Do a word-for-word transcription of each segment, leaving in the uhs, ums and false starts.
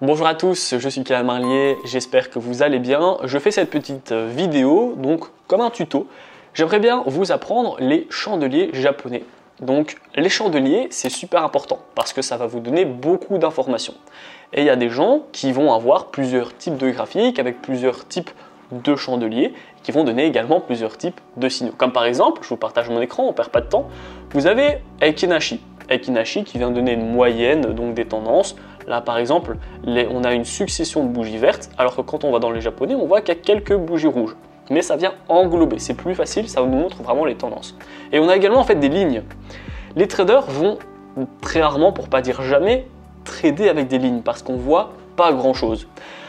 Bonjour à tous, je suis Kylian Marlier, j'espère que vous allez bien. Je fais cette petite vidéo donc comme un tuto. J'aimerais bien vous apprendre les chandeliers japonais. Donc les chandeliers, c'est super important parce que ça va vous donner beaucoup d'informations. Et il y a des gens qui vont avoir plusieurs types de graphiques avec plusieurs types de chandeliers qui vont donner également plusieurs types de signaux. Comme par exemple, je vous partage mon écran, on ne perd pas de temps, vous avez Eikinashi. Eikinashi qui vient donner une moyenne donc des tendances. Là par exemple, les, on a une succession de bougies vertes, alors que quand on va dans les japonais, on voit qu'il y a quelques bougies rouges. Mais ça vient englober, c'est plus facile, ça nous montre vraiment les tendances. Et on a également en fait des lignes. Les traders vont très rarement, pour pas dire jamais, trader avec des lignes parce qu'on voit pas grand chose.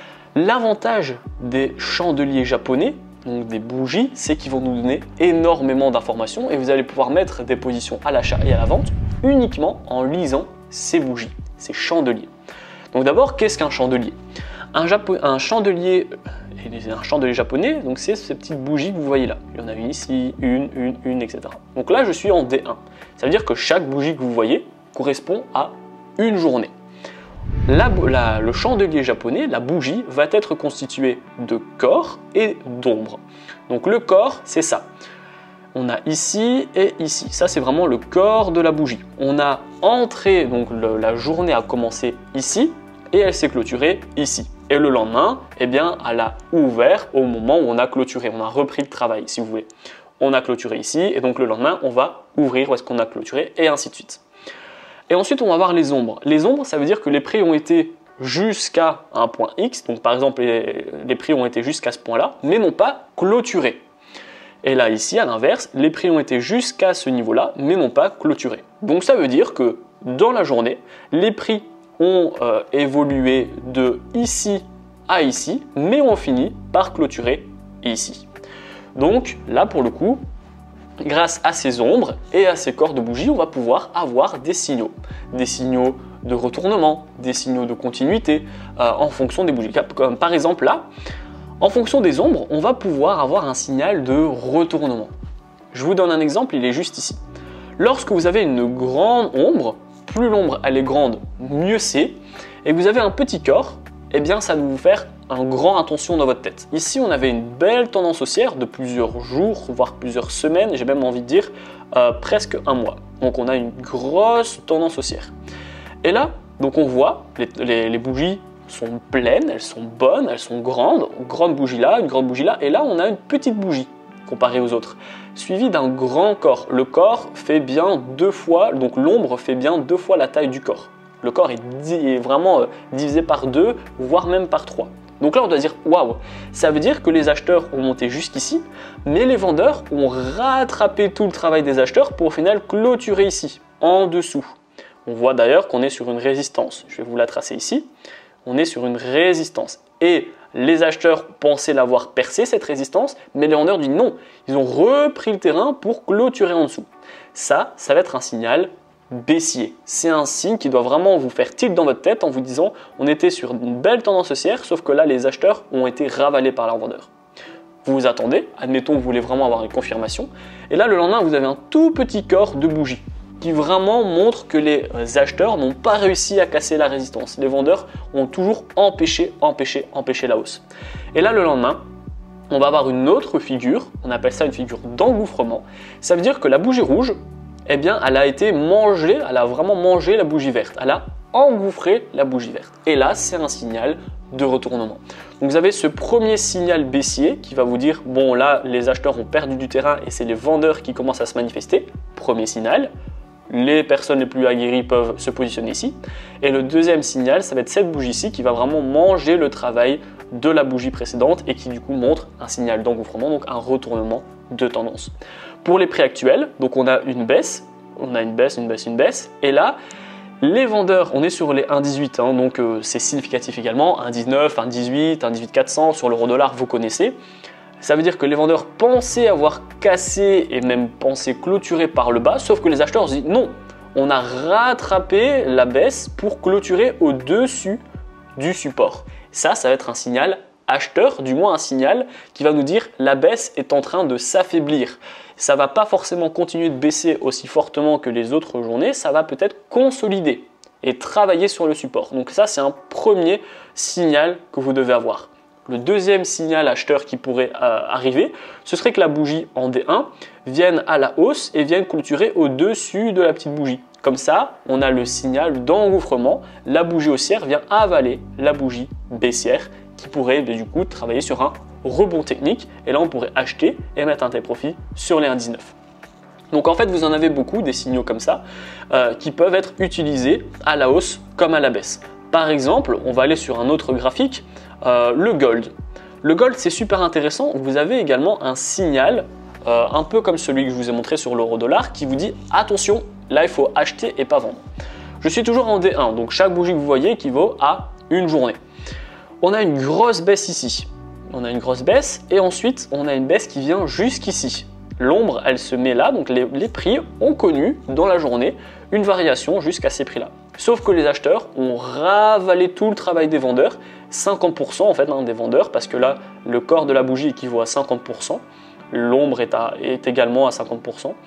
L'avantage des chandeliers japonais, donc des bougies, c'est qu'ils vont nous donner énormément d'informations et vous allez pouvoir mettre des positions à l'achat et à la vente uniquement en lisant ces bougies, ces chandeliers. Donc d'abord, qu'est-ce qu'un chandelier? un, Japo un chandelier, un chandelier japonais, donc c'est ces petites bougies que vous voyez là. Il y en a une ici, une, une, une, et cetera. Donc là, je suis en D un. Ça veut dire que chaque bougie que vous voyez correspond à une journée. La, la, le chandelier japonais, la bougie, va être constituée de corps et d'ombre. Donc le corps, c'est ça. On a ici et ici. Ça, c'est vraiment le corps de la bougie. On a entré, donc le, la journée a commencé ici et elle s'est clôturée ici. Et le lendemain, eh bien, elle a ouvert au moment où on a clôturé. On a repris le travail, si vous voulez. On a clôturé ici et donc le lendemain, on va ouvrir où est-ce qu'on a clôturé et ainsi de suite. Et ensuite, on va voir les ombres. Les ombres, ça veut dire que les prix ont été jusqu'à un point X. Donc, par exemple, les, les prix ont été jusqu'à ce point-là, mais n'ont pas clôturé. Et là, ici, à l'inverse, les prix ont été jusqu'à ce niveau-là, mais n'ont pas clôturé. Donc, ça veut dire que dans la journée, les prix ont euh, évolué de ici à ici, mais ont fini par clôturer ici. Donc, là, pour le coup, grâce à ces ombres et à ces corps de bougies, on va pouvoir avoir des signaux. Des signaux de retournement, des signaux de continuité euh, en fonction des bougies. Comme par exemple là, en fonction des ombres, on va pouvoir avoir un signal de retournement. Je vous donne un exemple, il est juste ici. Lorsque vous avez une grande ombre, plus l'ombre elle est grande, mieux c'est, et que vous avez un petit corps, eh bien ça va vous faire un grand attention dans votre tête. Ici, on avait une belle tendance haussière de plusieurs jours, voire plusieurs semaines, j'ai même envie de dire euh, presque un mois. Donc on a une grosse tendance haussière. Et là, donc on voit, les, les, les bougies sont pleines, elles sont bonnes, elles sont grandes, une grande bougie là, une grande bougie là, et là on a une petite bougie comparée aux autres, suivie d'un grand corps. Le corps fait bien deux fois, donc l'ombre fait bien deux fois la taille du corps. Le corps est, est vraiment euh, divisé par deux, voire même par trois. Donc là, on doit dire waouh, ça veut dire que les acheteurs ont monté jusqu'ici, mais les vendeurs ont rattrapé tout le travail des acheteurs pour au final clôturer ici, en dessous. On voit d'ailleurs qu'on est sur une résistance. Je vais vous la tracer ici. On est sur une résistance. Et les acheteurs pensaient l'avoir percé cette résistance, mais les vendeurs disent non. Ils ont repris le terrain pour clôturer en dessous. Ça, ça va être un signal baissier. C'est un signe qui doit vraiment vous faire tilt dans votre tête en vous disant on était sur une belle tendance haussière, sauf que là les acheteurs ont été ravalés par leurs vendeurs. Vous vous attendez, admettons que vous voulez vraiment avoir une confirmation, et là le lendemain vous avez un tout petit corps de bougie qui vraiment montre que les acheteurs n'ont pas réussi à casser la résistance. Les vendeurs ont toujours empêché, empêché, empêché la hausse. Et là le lendemain, on va avoir une autre figure, on appelle ça une figure d'engouffrement. Ça veut dire que la bougie rouge, eh bien, elle a été mangée, elle a vraiment mangé la bougie verte. Elle a engouffré la bougie verte. Et là, c'est un signal de retournement. Donc, vous avez ce premier signal baissier qui va vous dire, bon, là, les acheteurs ont perdu du terrain et c'est les vendeurs qui commencent à se manifester. Premier signal. Les personnes les plus aguerries peuvent se positionner ici. Et le deuxième signal, ça va être cette bougie-ci qui va vraiment manger le travail de la bougie précédente et qui du coup montre un signal d'engouffrement, donc un retournement de tendance. Pour les prix actuels, donc on a une baisse, on a une baisse, une baisse, une baisse, et là, les vendeurs, on est sur les un virgule dix-huit, hein, donc euh, c'est significatif également, un virgule dix-neuf, un virgule dix-huit, un virgule dix-huit quatre cents, sur l'euro dollar, vous connaissez. Ça veut dire que les vendeurs pensaient avoir cassé et même pensaient clôturer par le bas, sauf que les acheteurs se disent non, on a rattrapé la baisse pour clôturer au-dessus du support. Ça, ça va être un signal acheteur, du moins un signal qui va nous dire la baisse est en train de s'affaiblir. Ça ne va pas forcément continuer de baisser aussi fortement que les autres journées, ça va peut-être consolider. et travailler sur le support. Donc ça, c'est un premier signal que vous devez avoir. Le deuxième signal acheteur qui pourrait euh, arriver, ce serait que la bougie en D un vienne à la hausse et vienne clôturer au-dessus de la petite bougie. Comme ça, on a le signal d'engouffrement. La bougie haussière vient avaler la bougie baissière qui pourrait du coup travailler sur un rebond technique. Et là, on pourrait acheter et mettre un take profit sur les un virgule dix-neuf. Donc en fait, vous en avez beaucoup des signaux comme ça euh, qui peuvent être utilisés à la hausse comme à la baisse. Par exemple, on va aller sur un autre graphique, euh, le gold. Le gold, c'est super intéressant. Vous avez également un signal, euh, un peu comme celui que je vous ai montré sur l'euro dollar, qui vous dit attention, là il faut acheter et pas vendre. Je suis toujours en D un, donc chaque bougie que vous voyez équivaut à une journée. On a une grosse baisse ici. On a une grosse baisse et ensuite on a une baisse qui vient jusqu'ici. L'ombre, elle se met là, donc les, les prix ont connu dans la journée une variation jusqu'à ces prix-là. Sauf que les acheteurs ont ravalé tout le travail des vendeurs, cinquante pour cent en fait hein, des vendeurs, parce que là, le corps de la bougie équivaut à cinquante pour cent, l'ombre est, est également à cinquante pour cent.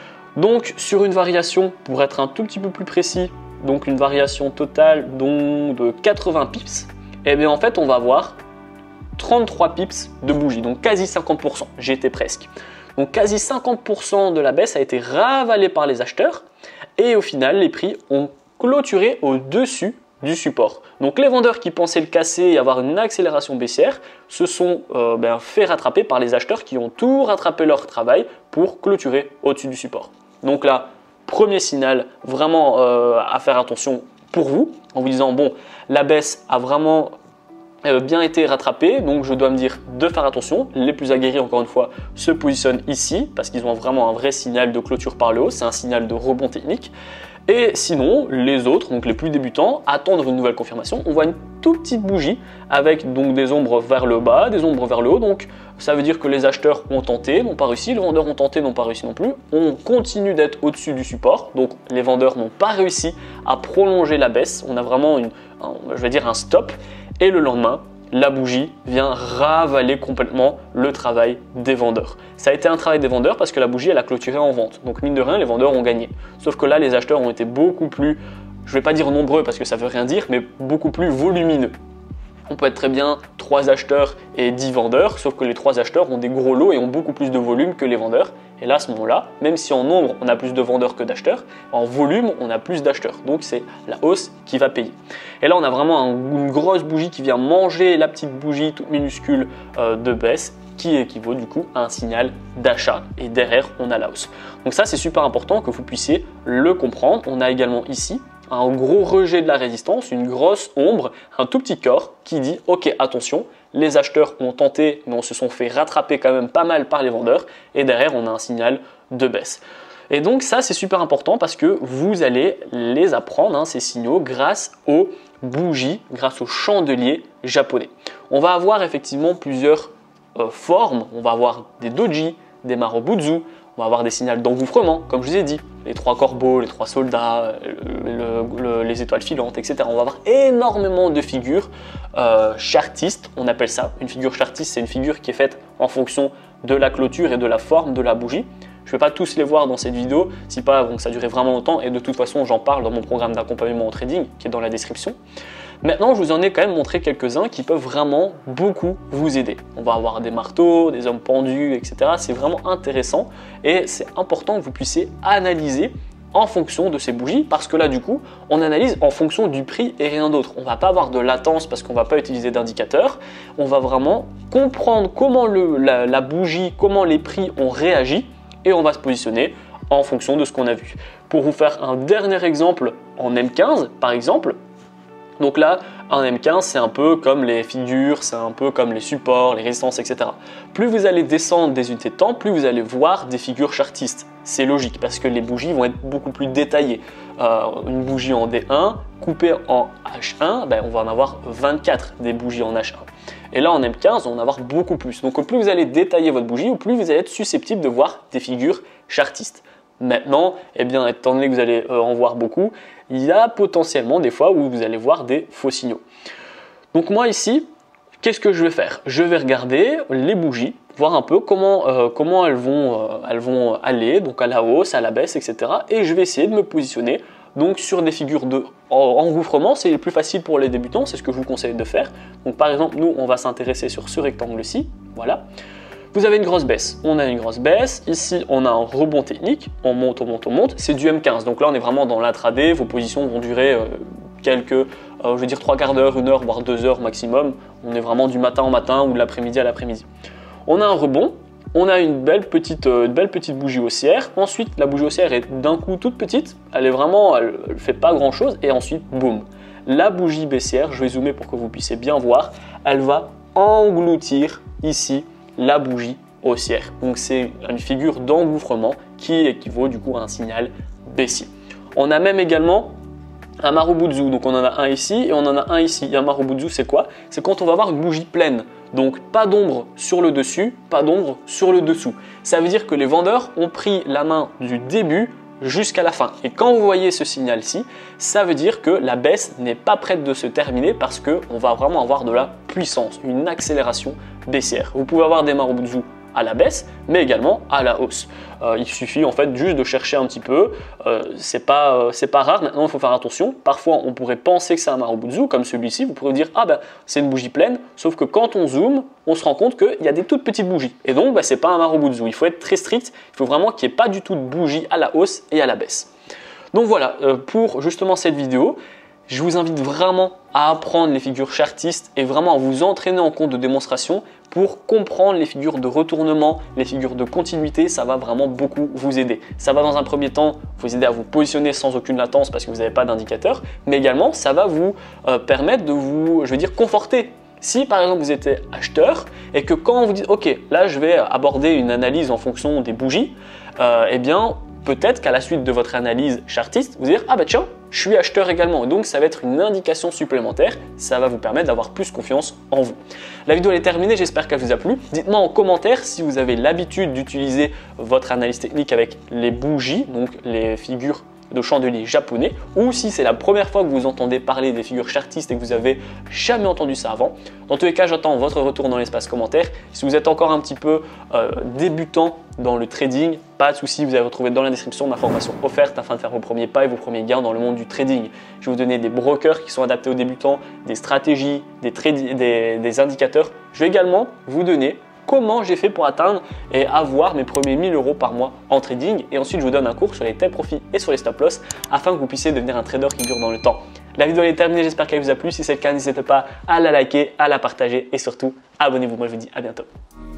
Donc sur une variation, pour être un tout petit peu plus précis, donc une variation totale dont de quatre-vingts pips, et bien en fait on va avoir trente-trois pips de bougie, donc quasi cinquante pour cent, j'y étais presque. Donc quasi cinquante pour cent de la baisse a été ravalée par les acheteurs et au final les prix ont clôturé au-dessus du support. Donc les vendeurs qui pensaient le casser et avoir une accélération baissière se sont euh, ben, fait rattraper par les acheteurs qui ont tout rattrapé leur travail pour clôturer au-dessus du support. Donc là, premier signal vraiment euh, à faire attention pour vous en vous disant bon, la baisse a vraiment bien été rattrapé, donc je dois me dire de faire attention. Les plus aguerris, encore une fois, se positionnent ici parce qu'ils ont vraiment un vrai signal de clôture par le haut, c'est un signal de rebond technique. Et sinon, les autres, donc les plus débutants, attendent une nouvelle confirmation. On voit une toute petite bougie avec donc des ombres vers le bas, des ombres vers le haut. Donc ça veut dire que les acheteurs ont tenté, n'ont pas réussi, les vendeurs ont tenté, n'ont pas réussi non plus. On continue d'être au-dessus du support, donc les vendeurs n'ont pas réussi à prolonger la baisse. On a vraiment une, un, je vais dire un stop. Et le lendemain, la bougie vient ravaler complètement le travail des vendeurs. Ça a été un travail des vendeurs parce que la bougie elle a clôturé en vente. Donc mine de rien, les vendeurs ont gagné. Sauf que là, les acheteurs ont été beaucoup plus, je ne vais pas dire nombreux parce que ça ne veut rien dire, mais beaucoup plus volumineux. On peut être très bien trois acheteurs et dix vendeurs, sauf que les trois acheteurs ont des gros lots et ont beaucoup plus de volume que les vendeurs. Et là, à ce moment-là, même si en nombre, on a plus de vendeurs que d'acheteurs, en volume, on a plus d'acheteurs. Donc, c'est la hausse qui va payer. Et là, on a vraiment un, une grosse bougie qui vient manger la petite bougie toute minuscule euh, de baisse qui équivaut du coup à un signal d'achat. Et derrière, on a la hausse. Donc ça, c'est super important que vous puissiez le comprendre. On a également ici un gros rejet de la résistance, une grosse ombre, un tout petit corps qui dit « Ok, attention, les acheteurs ont tenté, mais on se sont fait rattraper quand même pas mal par les vendeurs. » Et derrière, on a un signal de baisse. Et donc ça, c'est super important parce que vous allez les apprendre, hein, ces signaux, grâce aux bougies, grâce aux chandeliers japonais. On va avoir effectivement plusieurs euh, formes. On va avoir des doji, des marobutsu, on va avoir des signaux d'engouffrement, comme je vous ai dit, les trois corbeaux, les trois soldats, le, le, les étoiles filantes, et cetera. On va avoir énormément de figures euh, chartistes, on appelle ça. Une figure chartiste, c'est une figure qui est faite en fonction de la clôture et de la forme de la bougie. Je ne vais pas tous les voir dans cette vidéo, si pas, donc ça durait vraiment longtemps, et de toute façon, j'en parle dans mon programme d'accompagnement au trading, qui est dans la description. Maintenant, je vous en ai quand même montré quelques-uns qui peuvent vraiment beaucoup vous aider. On va avoir des marteaux, des hommes pendus, et cetera. C'est vraiment intéressant et c'est important que vous puissiez analyser en fonction de ces bougies parce que là, du coup, on analyse en fonction du prix et rien d'autre. On ne va pas avoir de latence parce qu'on ne va pas utiliser d'indicateur. On va vraiment comprendre comment le, la, la bougie, comment les prix ont réagi et on va se positionner en fonction de ce qu'on a vu. Pour vous faire un dernier exemple en M quinze, par exemple, donc là, un M quinze, c'est un peu comme les figures, c'est un peu comme les supports, les résistances, et cetera. Plus vous allez descendre des unités de temps, plus vous allez voir des figures chartistes. C'est logique parce que les bougies vont être beaucoup plus détaillées. Euh, une bougie en D un, coupée en H un, ben on va en avoir vingt-quatre des bougies en H un. Et là, en M quinze, on va en avoir beaucoup plus. Donc, plus vous allez détailler votre bougie, plus vous allez être susceptible de voir des figures chartistes. Maintenant, eh bien, étant donné que vous allez euh, en voir beaucoup, il y a potentiellement des fois où vous allez voir des faux signaux. Donc moi ici, qu'est-ce que je vais faire? Je vais regarder les bougies, voir un peu comment, euh, comment elles, vont, euh, elles vont aller, donc à la hausse, à la baisse, et cetera. Et je vais essayer de me positionner Donc sur des figures de engouffrement, c'est le plus facile pour les débutants, c'est ce que je vous conseille de faire. Donc par exemple, nous, on va s'intéresser sur ce rectangle-ci, voilà. Vous avez une grosse baisse, on a une grosse baisse, ici on a un rebond technique, on monte, on monte, on monte, c'est du M quinze, donc là on est vraiment dans l'intraday, vos positions vont durer euh, quelques, euh, je veux dire trois quarts d'heure, une heure, voire deux heures maximum, on est vraiment du matin au matin ou de l'après-midi à l'après-midi. On a un rebond, on a une belle petite, euh, une belle petite bougie haussière, ensuite la bougie haussière est d'un coup toute petite, elle est vraiment, elle ne fait pas grand chose, et ensuite boum, la bougie baissière, je vais zoomer pour que vous puissiez bien voir, elle va engloutir ici la bougie haussière. Donc c'est une figure d'engouffrement qui équivaut du coup à un signal baissier. On a même également un Marubutsu, donc on en a un ici et on en a un ici. Et un Marubutsu, c'est quoi? C'est quand on va avoir une bougie pleine. Donc pas d'ombre sur le dessus, pas d'ombre sur le dessous. Ça veut dire que les vendeurs ont pris la main du début jusqu'à la fin. Et quand vous voyez ce signal-ci, ça veut dire que la baisse n'est pas prête de se terminer parce qu'on va vraiment avoir de la puissance, une accélération baissière. Vous pouvez avoir des Marubutsu à la baisse, mais également à la hausse. Euh, il suffit en fait juste de chercher un petit peu, euh, c'est pas, euh, c'est pas rare, maintenant il faut faire attention. Parfois on pourrait penser que c'est un Marubutsu, comme celui-ci, vous pourrez dire ah ben c'est une bougie pleine, sauf que quand on zoome, on se rend compte qu'il y a des toutes petites bougies. Et donc ben, c'est pas un Marubutsu, il faut être très strict, il faut vraiment qu'il n'y ait pas du tout de bougie à la hausse et à la baisse. Donc voilà, euh, pour justement cette vidéo, je vous invite vraiment à apprendre les figures chartistes et vraiment à vous entraîner en compte de démonstration pour comprendre les figures de retournement, les figures de continuité, ça va vraiment beaucoup vous aider. Ça va dans un premier temps vous aider à vous positionner sans aucune latence parce que vous n'avez pas d'indicateur, mais également ça va vous euh, permettre de vous, je veux dire, conforter. Si par exemple vous êtes acheteur et que quand vous dites ok, là je vais aborder une analyse en fonction des bougies, euh, eh bien peut-être qu'à la suite de votre analyse chartiste, vous allez dire ah bah tiens, je suis acheteur également. Et donc ça va être une indication supplémentaire, ça va vous permettre d'avoir plus confiance en vous. La vidéo elle est terminée, j'espère qu'elle vous a plu. Dites-moi en commentaire si vous avez l'habitude d'utiliser votre analyse technique avec les bougies, donc les figures de chandeliers japonais, ou si c'est la première fois que vous entendez parler des figures chartistes et que vous avez jamais entendu ça avant. Dans tous les cas, j'attends votre retour dans l'espace commentaire. Si vous êtes encore un petit peu euh, débutant dans le trading, pas de souci, vous allez retrouver dans la description ma formation offerte afin de faire vos premiers pas et vos premiers gains dans le monde du trading. Je vais vous donner des brokers qui sont adaptés aux débutants, des stratégies, des, des, des indicateurs. Je vais également vous donner comment j'ai fait pour atteindre et avoir mes premiers mille euros par mois en trading. Et ensuite, je vous donne un cours sur les take profits et sur les stop loss afin que vous puissiez devenir un trader qui dure dans le temps. La vidéo est terminée, j'espère qu'elle vous a plu. Si c'est le cas, n'hésitez pas à la liker, à la partager et surtout, abonnez-vous. Moi, je vous dis à bientôt.